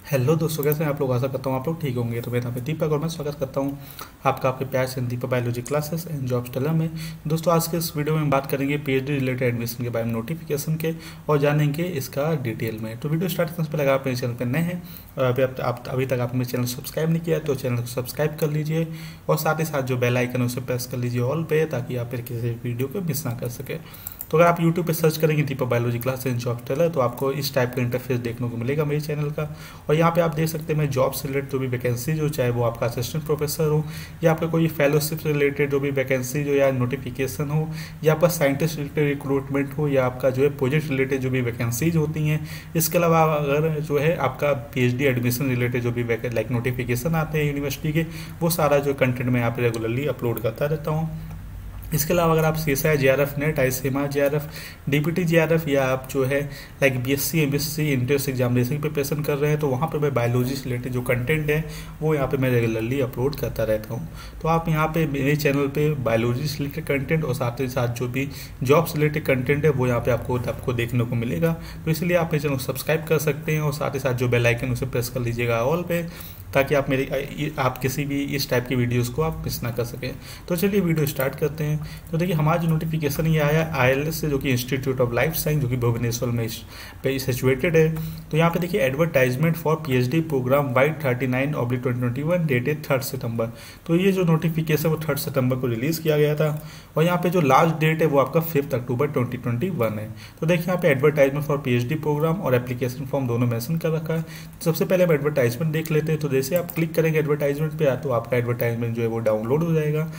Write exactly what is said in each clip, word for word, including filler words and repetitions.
Hello दोस्तों, कैसे हैं आप लोग। आशा करता हूँ आप लोग ठीक होंगे। तो मेरा नाम है दीपक और मैं स्वागत करता हूँ आपका आपके प्यार से Deepak biology classes and jobs tailor में। दोस्तों, आज के इस वीडियो में हम बात करेंगे पीएचडी रिलेटेड एडमिशन के बारे में, नोटिफिकेशन के, और जानेंगे इसका डिटेल में। तो वीडियो स्टार्ट करने से पहले अगर आप मेरे चैनल पर नए हैं और अभी आप, आप अभी तक आपने मेरे चैनल सब्सक्राइब नहीं किया तो चैनल को सब्सक्राइब कर लीजिए और साथ ही साथ जो बेल आइकन है उसे प्रेस कर लीजिए ऑल पे, ताकि आप फिर किसी वीडियो को मिस ना कर सके। तो अगर आप यूट्यूब पे सर्च करेंगे Deepak biology class and job tailor तो आपको इस टाइप का इंटरफेस देखने को मिलेगा मेरे चैनल का। और यहाँ पे आप देख सकते हैं मैं जॉब से रिलेटेड जो भी वैकेंसी जो, चाहे वो आपका असिस्टेंट प्रोफेसर हो या आपका कोई फेलोशिप से रिलेटेड जो भी वैकेंसी जो या नोटिफिकेशन हो, या आपका साइंटिस्ट रिलेटेड रिक्रूटमेंट हो, या आपका जो है प्रोजेक्ट रिलेटेड जो भी वैकेंसीज होती हैं। इसके अलावा अगर जो है आपका पीएचडी एडमिशन रिलेटेड जो भी लाइक नोटिफिकेशन आते हैं यूनिवर्सिटी के, वो सारा जो कंटेंट मैं यहाँ पे रेगुलरली अपलोड करता रहता हूँ। इसके अलावा अगर आप CSI JRF NET, ICMR JRF, DPT JRF, या आप जो है like BSc MSc entrance examination की प्रिपरेशन कर रहे हैं, तो वहाँ पे मैं बायोलॉजी से रिलेटेड जो कंटेंट है वो यहाँ पे मैं रेगुलरली अपलोड करता रहता हूँ। तो आप यहाँ पे मेरे चैनल पे बायोलॉजी से रिलेटेड कंटेंट और साथ ही साथ जो भी जॉब से रिलेटेड कंटेंट है वो यहाँ पे आपको आपको देखने को मिलेगा। तो इसलिए आप मेरे चैनल को सब्सक्राइब कर सकते हैं और साथ ही साथ जो बेल आइकन उसे प्रेस कर लीजिएगा ऑल पे, ताकि आप मेरी आप किसी भी इस टाइप की वीडियोस को आप मिस ना कर सकें। तो चलिए वीडियो स्टार्ट करते हैं। तो देखिए, हमारा जो नोटिफिकेशन ये आया आईएलएस से, जो कि इंस्टीट्यूट ऑफ लाइफ साइंस जो कि भुवनेश्वर में पे सिचुएटेड है। तो यहाँ पे देखिए advertisement for PhD program Y thirty nine oblique twenty twenty one dated third सितंबर। तो ये जो नोटिफिकेशन वो थर्ड सितंबर को रिलीज़ किया गया था और यहाँ पे जो लास्ट डेट है वो आपका fifth October twenty twenty one है। तो देखिए यहाँ पे एडवर्टाइजमेंट फॉर पीएचडी प्रोग्राम और एप्लीकेशन फॉर्म दोनों मेंशन कर रखा है। तो सबसे पहले हम एडवर्टाइजमेंट देख लेते हैं। तो जैसे आप क्लिक करेंगे एडवर्टाइजमेंट पे तो आपका एडवर्टाइजमेंट जो है वो डाउनलोड हो जाएगा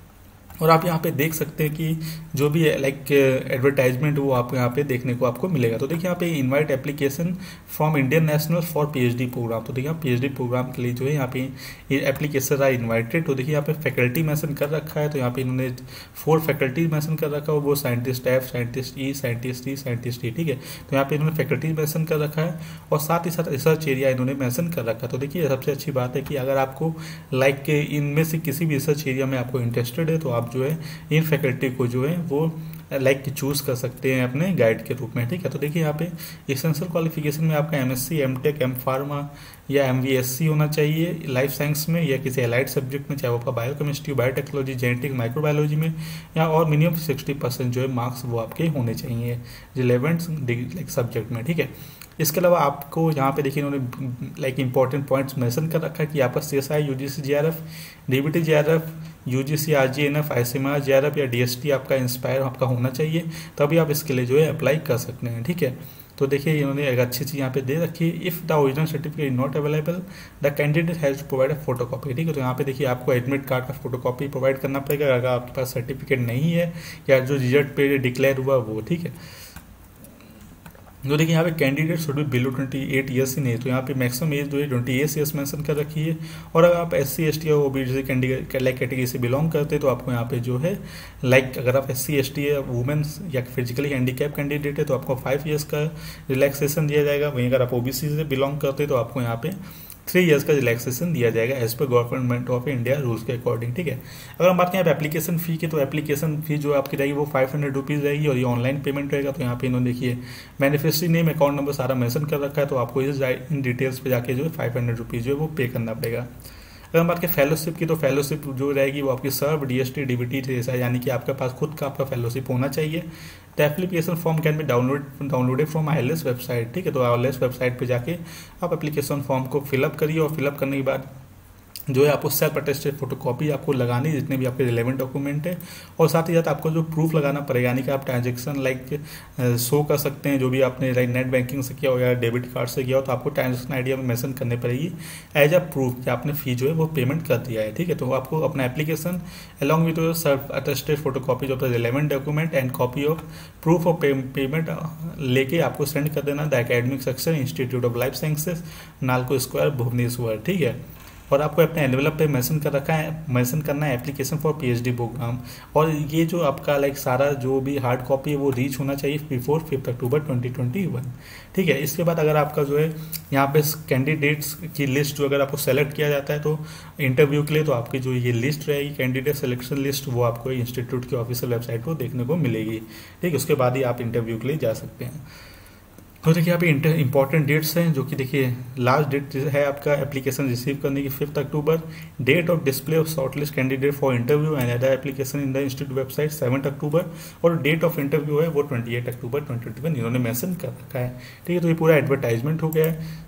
और आप यहाँ पे देख सकते हैं कि जो भी लाइक एडवर्टाइजमेंट वो आपको यहाँ पे देखने को आपको मिलेगा। तो देखिए यहाँ पे invite application from Indian national for PhD program. तो देखिए पीएचडी प्रोग्राम के लिए जो है यहाँ पे एप्लीकेशन आर इन्वाइटेड। तो देखिए यहाँ पे फैकल्टी मेंशन कर रखा है। तो यहाँ पे इन्होंने फोर फैकल्टी मेंशन कर रखा है, वो scientist F, scientist E, scientist E, scientist E, ठीक है। तो यहाँ पे इन्होंने फैकल्टी मेंशन कर रखा है और साथ ही साथ रिसर्च एरिया इन्होंने मेंशन कर रखा है। तो देखिए सबसे अच्छी बात है कि अगर आपको लाइक इनमें से किसी भी रिसर्च एरिया में आपको इंटरेस्टेड है तो आप जो है इन फैकल्टी को जो है वो लाइक चूज कर सकते हैं अपने गाइड के रूप में, ठीक है। तो देखिए यहाँ पे एसेंशियल क्वालिफिकेशन में आपका एमएससी, एमटेक, एम फार्मा या एमवीएससी होना चाहिए लाइफ साइंस में या किसी एलाइड सब्जेक्ट में, चाहे वो आपका बायोकेमिस्ट्री, बायोटेक्नोलॉजी, जेनेटिक, माइक्रोबायोलॉजी में, या और मिनिमम सिक्सटी परसेंट जो है मार्क्स वो आपके होने चाहिए रिलेवेंट लाइक सब्जेक्ट में, ठीक है। इसके अलावा आपको यहाँ पे देखिए इन्होंने लाइक इंपॉर्टेंट पॉइंट्स मेंशन कर रखा है कि आपका CSI, UGC JRF, DBT JRF, UGC, RGNF, ICMR JRF या डीएसटी आपका इंस्पायर आपका होना चाहिए, तभी आप इसके लिए जो है अप्लाई कर सकते हैं, ठीक है। तो देखिए इन्होंने एक अच्छी चीज़ यहाँ पे दे रखी है, if the original certificate is not available the candidate has to provide a photocopy, ठीक है। तो यहाँ पे देखिए आपको एडमिट कार्ड का फोटो कॉपी प्रोवाइड करना पड़ेगा अगर आपके पास सर्टिफिकेट नहीं है या जो रिजल्ट पे डिक्लेयर हुआ वो, ठीक है। तो देखिए यहाँ पे candidate should be below twenty eight years in age. तो यहाँ पे मैक्सिमम एज जो है ट्वेंटी एट ईयर्स मेंशन कर रखी है। और अगर आप एस सी एस टी या ओबीसी कैटेगरी से बिलोंग करते हैं तो आपको यहाँ पे जो है लाइक अगर आप एस सी एस टी या वुमेन्स या फिजिकली हैंडीकैप कैंडिडेट है तो आपको फाइव ईयर्स का रिलैक्सेशन दिया जाएगा। वहीं अगर आप ओबीसी से बिलोंग करते हैं तो आपको यहाँ पे थ्री इयर्स का रिलैक्सेशन दिया जाएगा एज पर गवर्नमेंट ऑफ इंडिया रूल्स के अकॉर्डिंग, ठीक है। अगर हम बात करें एप्लीकेशन फ़ी की तो एप्लीकेशन फ़ी जो आपकी रहेगी वो फाइव हंड्रेड रुपीज़ रहेगी और ये ऑनलाइन पेमेंट रहेगा। तो यहाँ पे इन्होंने देखिए बेनिफिशियरी नेम, अकाउंट नंबर सारा मेंशन कर रखा है। तो आपको इस इन डिटेल्स पे जाके जो है फाइव हंड्रेड रुपीज़ जो है वो पे करना पड़ेगा। अगर हम बात करें फेलोशिप की तो फेलोशिप जो रहेगी वो आपकी सर्व, डीएसटी, डीबीटी जैसा, यानी कि आपके पास खुद का आपका फेलोशिप होना चाहिए। The application form can be download downloaded from ILS website, ठीक है। तो आईएलएस वेबसाइट पे जाके आप एप्लीकेशन फॉर्म को फिलअप करिए और फिलअप करने के बाद जो है आपको सेल्फ अटेस्टेड फोटो कॉपी आपको लगानी है जितने भी आपके रिलेवेंट डॉक्यूमेंट है। और साथ ही साथ आपको जो प्रूफ लगाना पड़ेगा, यानी कि आप ट्रांजेक्शन लाइक शो कर सकते हैं जो भी आपने लाइक नेट बैंकिंग से किया हो या डेबिट कार्ड से किया हो, तो आपको ट्रांजेक्शन आइडिया में मेंशन करनी पड़ेगी एज अ प्रूफ कि आपने फी जो है वो पेमेंट कर दिया है, ठीक है। तो आपको अपना application along with self attested photo copy of the relevant document and copy of proof of payment लेके आपको सेंड कर देना the academic section, institute of life sciences, Nalco square, Bhubaneswar, ठीक है। और आपको अपने एनवेलप पे मेंशन कर रखा है मेंशन करना है एप्लीकेशन फॉर पीएचडी प्रोग्राम। और ये जो आपका लाइक सारा जो भी हार्ड कॉपी है वो रीच होना चाहिए before fifth October twenty twenty one, ठीक है। इसके बाद अगर आपका जो है यहाँ पे कैंडिडेट्स की लिस्ट जो अगर आपको सेलेक्ट किया जाता है तो इंटरव्यू के लिए, तो आपकी जो ये लिस्ट रहेगी कैंडिडेट सिलेक्शन लिस्ट, वो आपको इंस्टीट्यूट की ऑफिशियल वेबसाइट पर देखने को मिलेगी, ठीक है। उसके बाद ही आप इंटरव्यू के लिए जा सकते हैं। तो देखिए यहाँ पे इंपॉर्टेंट डेट्स हैं, जो कि देखिए लास्ट डेट है आपका एप्लीकेशन रिसीव करने की fifth October, date of display of shortlist candidate for interview and other application in the institute website seventh October, और डेट ऑफ इंटरव्यू है वो twenty eight October twenty twenty one इन्होंने mention कर रखा है। ठीक है, तो ये पूरा एडवर्टाइजमेंट हो गया है।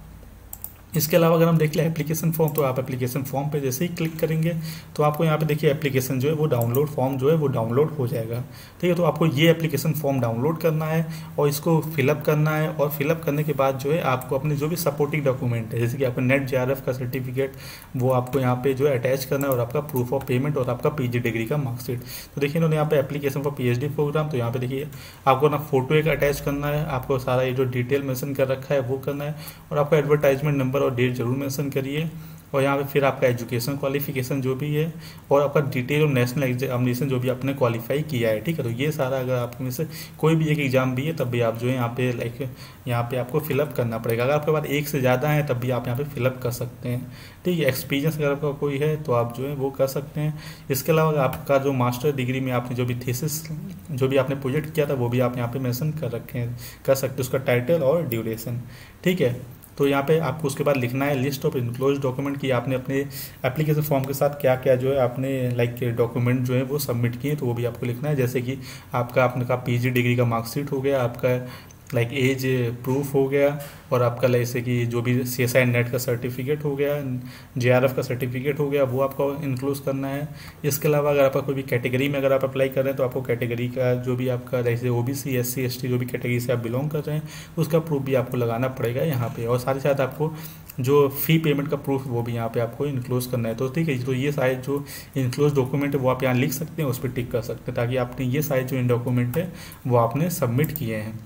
इसके अलावा अगर हम देख लें एप्लीकेशन फॉर्म, तो आप एप्लीकेशन फॉर्म पे जैसे ही क्लिक करेंगे तो आपको यहाँ पे देखिए एप्लीकेशन जो है वो डाउनलोड फॉर्म जो है वो डाउनलोड हो जाएगा। ठीक है, तो आपको ये एप्लीकेशन फॉर्म डाउनलोड करना है और इसको फिलअप करना है, और फिलअप करने के बाद जो है आपको अपने जो भी सपोर्टिंग डॉक्यूमेंट है, जैसे कि आपका नेट जेआरएफ का सर्टिफिकेट, वो आपको यहाँ पे जो है अटैच करना है, और आपका प्रूफ ऑफ पेमेंट और आपका पीजी डिग्री का मार्कशीट। तो देखिए इन्होंने यहाँ पे एप्लीकेशन फॉर पीएचडी प्रोग्राम, तो यहाँ पे देखिए आपको ना फोटो एक अटैच करना है, आपको सारा ये जो डिटेल मेंशन कर रखा है वो करना है, और आपका एडवर्टाइजमेंट नंबर और डेट जरूर मेंशन करिए, और यहाँ पे फिर आपका एजुकेशन क्वालिफिकेशन जो भी है, और आपका डिटेल और नेशनल एग्जामिनेशन जो भी आपने क्वालिफाई किया है। ठीक है, तो ये सारा अगर आप में से कोई भी एक एग्जाम भी है तब भी आप जो है यहाँ पे लाइक यहाँ पे आपको फिलअप करना पड़ेगा। अगर आपके पास एक से ज़्यादा है तब भी आप यहाँ पे फिलअप कर सकते हैं। ठीक है, एक्सपीरियंस अगर आपका कोई है तो आप जो है वो कर सकते हैं। इसके अलावा आपका जो मास्टर डिग्री में आपने जो भी थीसिस जो भी आपने प्रोजेक्ट किया था वो भी आप यहाँ पे मेंशन कर रखे हैं कर सकते हैं, उसका टाइटल और ड्यूरेशन। ठीक है, तो यहाँ पे आपको उसके बाद लिखना है लिस्ट ऑफ इनक्लोज डॉक्यूमेंट की आपने अपने एप्लीकेशन फॉर्म के साथ क्या क्या जो है आपने लाइक डॉक्यूमेंट जो है वो सबमिट किए, तो वो भी आपको लिखना है। जैसे कि आपका आपने कहा पीजी डिग्री का मार्कशीट हो गया, आपका लाइक एज प्रूफ हो गया, और आपका जैसे कि जो भी सी एस आई नेट का सर्टिफिकेट हो गया, जे आर एफ का सर्टिफिकेट हो गया, वो आपको इंक्लूड करना है। इसके अलावा अगर आपका कोई भी कैटेगरी में अगर आप अप्लाई कर रहे हैं तो आपको कैटेगरी का जो भी आपका जैसे O B C S C S T जो भी कैटेगरी से आप बिलोंग कर रहे हैं उसका प्रूफ भी आपको लगाना पड़ेगा यहाँ पे, और साथ ही साथ आपको जो फी पेमेंट का प्रूफ वो भी यहाँ पे आपको इंक्लोज करना है। तो ठीक है, तो ये सारे जो इंक्लोज डॉक्यूमेंट है वो आप यहाँ लिख सकते हैं, उस पर टिक कर सकते हैं, ताकि आपने ये सारे जो इन डॉक्यूमेंट है वो आपने सबमिट किए हैं।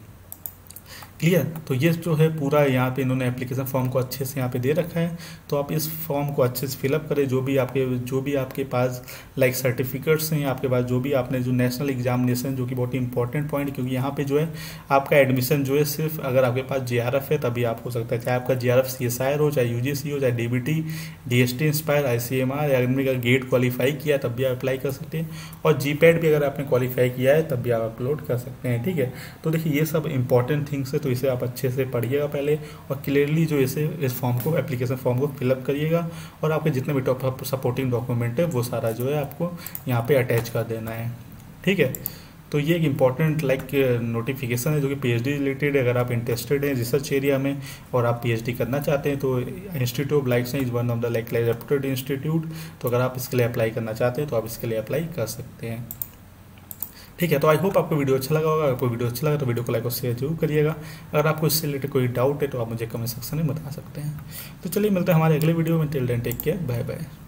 क्लियर, तो ये जो है पूरा यहाँ पे इन्होंने एप्लीकेशन फॉर्म को अच्छे से यहाँ पे दे रखा है। तो आप इस फॉर्म को अच्छे से फिलअप करें, जो भी आपके जो भी आपके पास लाइक सर्टिफिकेट्स हैं आपके पास, जो भी आपने जो नेशनल एग्जामिनेशन, जो कि बहुत ही इंपॉर्टेंट पॉइंट, क्योंकि यहाँ पे जो है आपका एडमिशन जो है सिर्फ अगर आपके पास जे आर एफ है तभी आप हो सकता है, चाहे आपका J R F C S I R हो, चाहे यू जी सी हो, चाहे D B T, D S T Inspire, I C M R, या आदमी का गेट क्वालिफाई किया तब भी आप अप्लाई कर सकते हैं, और जी पैड भी अगर आपने क्वालिफाई किया है तब भी आप अपलोड कर सकते हैं। ठीक है, तो देखिए ये सब इंपॉर्टेंट थिंग्स है, तो इसे आप अच्छे से पढ़िएगा पहले, और क्लियरली जो इसे इस फॉर्म को एप्लीकेशन फॉर्म को फिलअप करिएगा, और आपके जितने भी सपोर्टिंग डॉक्यूमेंट है वो सारा जो है आपको यहाँ पे अटैच कर देना है। ठीक है, तो ये एक इम्पॉर्टेंट लाइक नोटिफिकेशन है जो कि पीएचडी रिलेटेड है। अगर आप इंटरेस्टेड हैं रिसर्च एरिया में और आप पीएचडी करना चाहते हैं तो institute of life science one of the like reputed institute, तो अगर आप इसके लिए अप्लाई करना चाहते हैं तो आप इसके लिए अप्लाई कर सकते हैं। ठीक है, तो आई होप आपको वीडियो अच्छा लगा होगा। अगर कोई वीडियो अच्छा लगा तो वीडियो को लाइक और शेयर जरूर करिएगा। अगर आपको इससे रिलेटेड कोई डाउट है तो आप मुझे कमेंट सेक्शन में बता सकते हैं। तो चलिए मिलते हैं हमारे अगले वीडियो में। Till then take care, bye bye.